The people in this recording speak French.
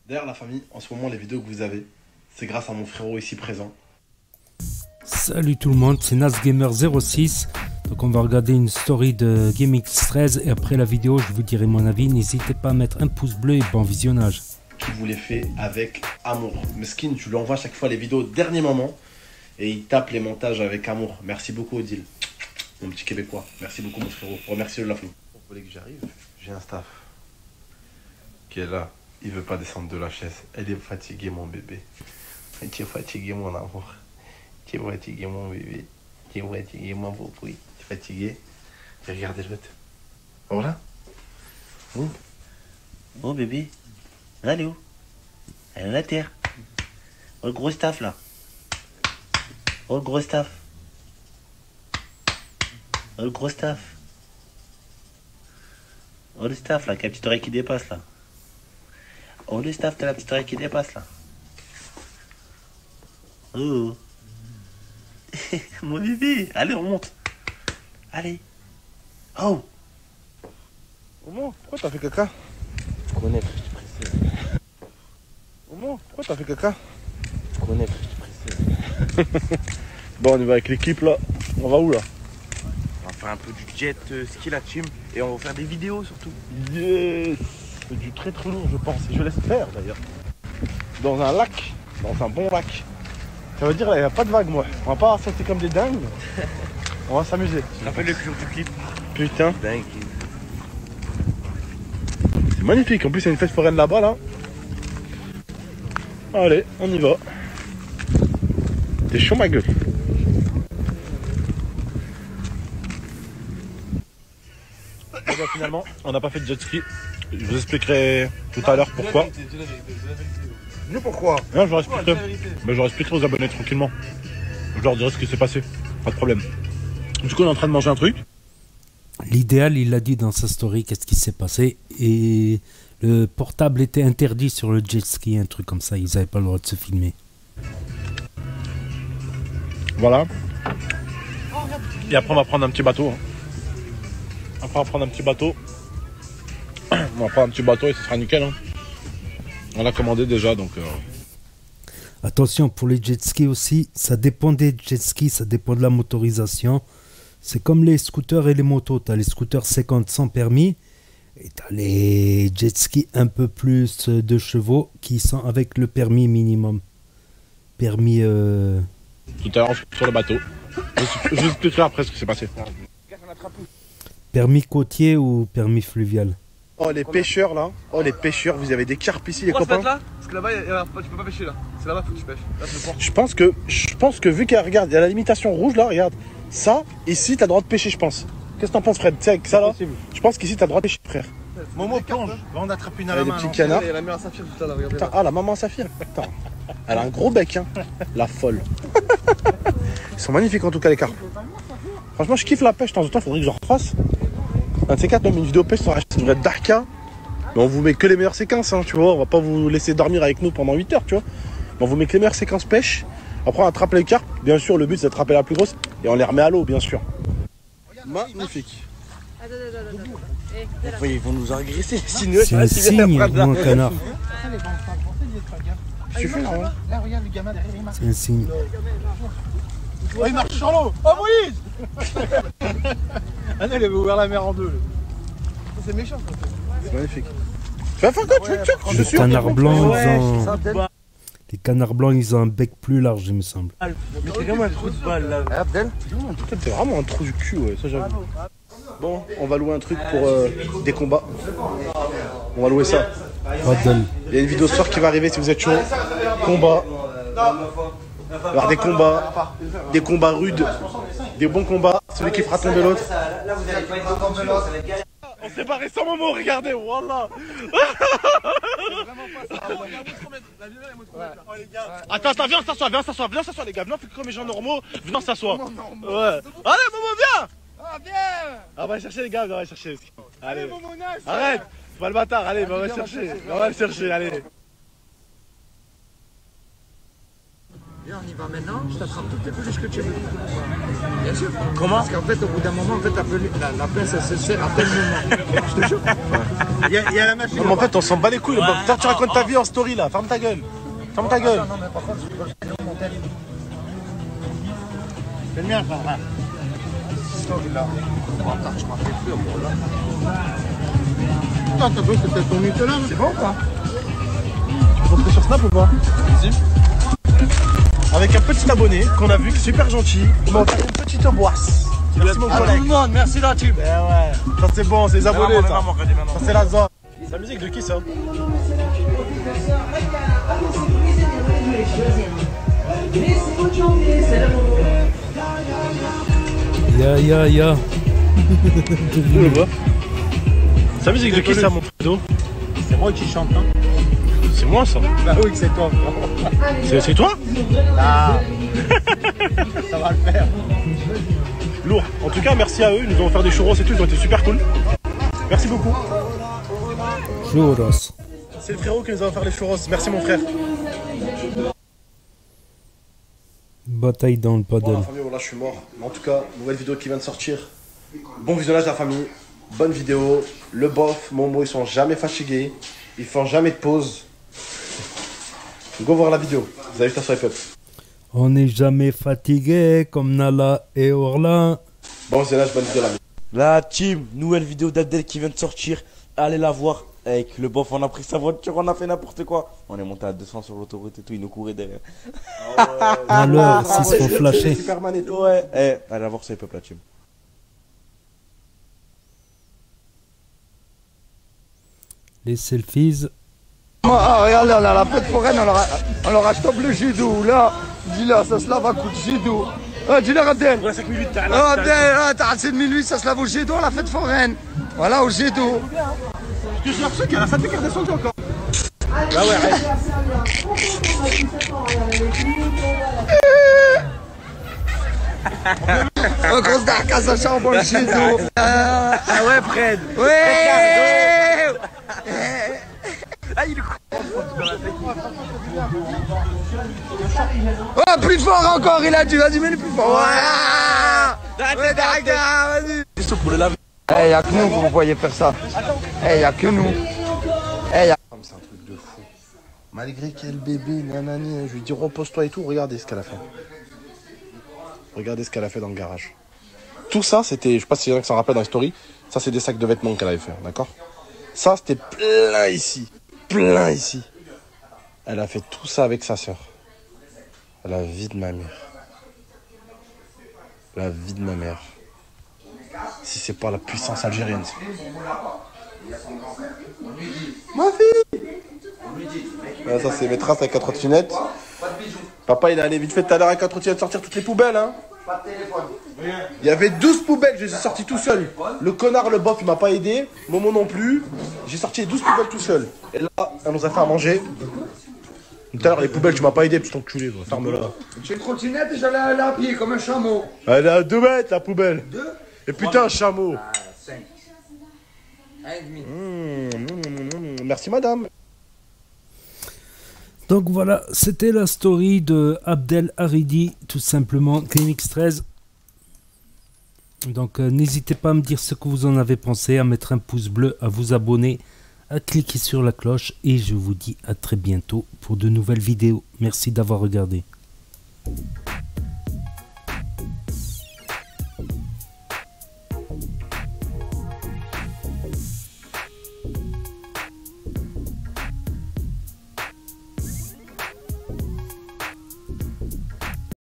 D'ailleurs, la famille, en ce moment, les vidéos que vous avez, c'est grâce à mon frérot ici présent. Salut tout le monde, c'est NasGamer06. Donc on va regarder une story de GameX13 et après la vidéo, je vous dirai mon avis. N'hésitez pas à mettre un pouce bleu et bon visionnage. Qui vous les fait avec amour. Meskin, tu lui envoies chaque fois les vidéos au dernier moment et il tape les montages avec amour. Merci beaucoup, Odile, mon petit Québécois. Merci beaucoup, mon frérot. Remercie-le la famille. Vous voulez que j'arrive? J'ai un staff qui est là. Il veut pas descendre de la chaise. Elle est fatiguée, mon bébé. Tu es fatigué, mon amour. Tu es fatigué, mon bébé. Tu es fatigué, mon beau pouille. Tu es fatigué? Regardez l'autre. Voilà. Oh bébé, elle est où? Elle est à la terre. Oh le gros staff là. Oh le gros staff. Oh le gros staff. Oh le staff là, qui a la petite oreille qui dépasse là. Oh le staff, t'as la petite oreille qui dépasse là. Oh. Mon bébé, allez on monte. Allez. Oh. Maman, pourquoi t'as fait caca? Je connais, je suis pressé. Maman, pourquoi t'as fait caca? Je connais, je suis pressé. Bon, on y va avec l'équipe là. On va où là? On va faire un peu du jet ski la team et on va faire des vidéos surtout. Yes. C'est du très très lourd, je pense. Et je l'espère d'ailleurs. Dans un lac. Dans un bon lac. Ça veut dire là, il n'y a pas de vague, moi. On va pas sauter comme des dingues. On va s'amuser. Je te rappelle le clip du clip. Putain. Dingue. C'est magnifique. En plus, il y a une fête foraine là-bas, là. Allez, on y va. T'es chaud, ma gueule. Et bah, finalement, on n'a pas fait de jet ski. Je vous expliquerai tout à l'heure pourquoi. Mais pourquoi? Non, je leur expliquerai. Mais je leur expliquerai aux abonnés tranquillement. Je leur dirai ce qui s'est passé. Pas de problème. Du coup, on est en train de manger un truc. L'idéal, il a dit dans sa story qu'est-ce qui s'est passé. Et le portable était interdit sur le jet ski, un truc comme ça. Ils n'avaient pas le droit de se filmer. Voilà. Et après, on va prendre un petit bateau. Après, on va prendre un petit bateau. On va prendre un petit bateau et ce sera nickel. On l'a commandé déjà, donc... Attention, pour les jet skis aussi, ça dépend des jet skis, ça dépend de la motorisation. C'est comme les scooters et les motos. Tu as les scooters 50 sans permis et tu as les jet skis un peu plus de chevaux qui sont avec le permis minimum. Permis... Tout à l'heure, sur le bateau. Je vous expliquerai après ce qui s'est passé. Permis côtier ou permis fluvial? Oh, les pêcheurs là. Oh, les pêcheurs, vous avez des carpes ici, les copains. Là parce que là-bas, tu peux pas pêcher là. C'est là-bas, faut que tu pêches. Là, c'est le port. Je pense que vu qu'il y a, regarde, il y a la limitation rouge là, regarde. Ça, ici, t'as le droit de pêcher, je pense. Qu'est-ce que t'en penses, Fred? Tu sais, avec ça là, je pense qu'ici, t'as le droit de pêcher, frère. Momo plonge. Va, on attrape une à Il y a la des main. petits non. canards. Il y a la mère à saphir tout à l'heure, regardez. Putain, ah, la maman Saphir. Putain. Elle a un gros bec, hein. La folle. Ils sont magnifiques en tout cas, les carpes. Franchement, je kiffe la pêche. De temps en temps, faudrait que j'en refasse. Un de ces quatre, même une vidéo pêche, ça devrait être Darka. Mais on vous met que les meilleures séquences, hein, tu vois. On va pas vous laisser dormir avec nous pendant 8 heures, tu vois. Mais on vous met que les meilleures séquences pêche. Après, on attrape les carpes. Bien sûr, le but, c'est d'attraper la plus grosse. Et on les remet à l'eau, bien sûr. Magnifique. Ils vont nous agresser. Sinon, C'est un signe ou un canard? Suffit, hein. Là, regarde le gamin derrière, il marche. C'est un signe. Oh, il marche sur l'eau. Oh, Moïse. Ah non, il avait ouvert la mer en deux. C'est méchant, ça. C'est magnifique. Tu vas faire quoi? Tu Les suis canards blancs, Ouais, ils ont... ça, Abdel. Les canards blancs, ils ont un bec plus large, il me semble. Mais c'est comme un trou de balle là. Abdel. Toi, t'es vraiment un trou du cul, ouais, ça j'avoue. Bon, on va louer un truc pour des combats. On va louer ça. Paddle. Il y a une vidéo ce soir qui va arriver si vous êtes chaud. Combat. Il va y avoir des combats rudes, des bons combats. Celui qui fera tomber l'autre. On s'est barré sans Momo, regardez, wallah. Attends, viens, on s'assoit, les gars. Viens, on fait comme les gens normaux. Viens, on s'assoit. Ouais. Allez, Momo, viens. Ah, bien. On va chercher les gars, on va chercher. Allez, Momo, nice. arrête. C'est pas le bâtard, allez, on va le chercher. Allez. Viens, on y va maintenant, je t'attrape toutes les peluches que tu veux. Bien sûr. Comment? Parce qu'en fait, au bout d'un moment, en fait, la pince, elle se serre à tel moment. Je te jure. Il y a la machine. Non, mais en fait, on s'en bat les couilles. Putain, tu racontes ta vie en story là. Ferme ta gueule. Ferme ta gueule. Non, mais par contre, je peux mon tel. C'est le mien, frère. Story là. Oh, attends, je m'en fais plus, gros, là. Putain, t'as vu, c'est peut-être ton Nutella. C'est bon ou pas? Tu peux montrer sur Snap ou pas? Vas-y. Avec un petit abonné qu'on a vu, qui est super gentil. Il m'a offert une petite boisse. Merci mon collègue. Merci la tube. Eh ouais, ça c'est bon, c'est les abonnés ça. Ça C'est la zone. C'est la musique de qui ça? Ya. C'est la musique de qui ça mon prédo? C'est moi qui chante, hein. C'est moi ça? Bah oui, c'est toi, frère. C'est toi? Ah. Ça va le faire. Lourd. En tout cas, merci à eux, ils nous ont offert des churros et tout, ils ont été super cool. Merci beaucoup. Churros. C'est le frérot qui nous a offert les churros. Merci mon frère. Bataille dans le Bon paddle. la famille, voilà, je suis mort. Mais en tout cas, nouvelle vidéo qui vient de sortir. Bon visionnage la famille. Bonne vidéo. Le bof, Momo, ils sont jamais fatigués. Ils font jamais de pause. Go voir la vidéo. Vous avez vu ça sur les peuples. On n'est jamais fatigué comme Nala et Orlan. Bon visionnage, bonne vidéo la famille. La team, nouvelle vidéo d'Abdel qui vient de sortir. Allez la voir. Avec le bof, on a pris sa voiture, on a fait n'importe quoi. On est monté à 200 sur l'autoroute et tout, il nous courait derrière. Alors, s'ils se font flasher. Superman et tout. Ouais, allez la voir sur les peuples, la team. Les selfies. Regarde, on a la fête foraine, on leur achète le jidou. Là, dis-là, ça se lave à coup de jidou. Dis-leur, Abdel. On a 5 minutes. Abdel, t'as assez de minuit, ça se lave au jidou à la fête foraine. Voilà, au jidou. J'ai l'impression qu'il y a la santé qui est redescendue encore. Ah ouais, arrête. On grosse dark à sa chambre, le jidou. Ah ouais, Fred. Ouais. Ah, il est Oh, plus fort encore, il a dit, vas-y, mets-le plus fort. Voilà. Ouais, vas-y. juste pour le laver. Eh, y'a que nous, vous voyez faire ça. Eh, y'a que nous. Eh, y'a... C'est un truc de fou. Malgré quel bébé, nanani, je lui dis repose-toi et tout, regardez ce qu'elle a fait. Regardez ce qu'elle a fait dans le garage. Tout ça, c'était, je sais pas si il y en a qui s'en rappellent dans les stories, ça c'est des sacs de vêtements qu'elle avait fait, d'accord? Ça c'était plein ici. Plein ici. Elle a fait tout ça avec sa sœur. La vie de ma mère. La vie de ma mère. Si c'est pas la puissance algérienne. Ma fille. Là, ça c'est mes traces avec la trottinette. Papa il est allé vite fait tout à l'heure avec la trottinette sortir toutes les poubelles hein. Il y avait 12 poubelles, je les ai sorties tout seul. Le connard, le bof, il m'a pas aidé. Momo non plus. J'ai sorti 12 poubelles tout seul. Et là, elle nous a fait à manger. Tout à l'heure, les poubelles, tu m'as pas aidé, petit enculé. Ferme-la. J'ai une trottinette et j'allais la pied comme un chameau. Elle est à 2 mètres, la poubelle. 2 Et putain, un chameau. 5. 1,5. Merci, madame. Donc voilà, c'était la story de Abdel Haridi, tout simplement, Clinics 13. Donc n'hésitez pas à me dire ce que vous en avez pensé, à mettre un pouce bleu, à vous abonner, à cliquer sur la cloche et je vous dis à très bientôt pour de nouvelles vidéos. Merci d'avoir regardé.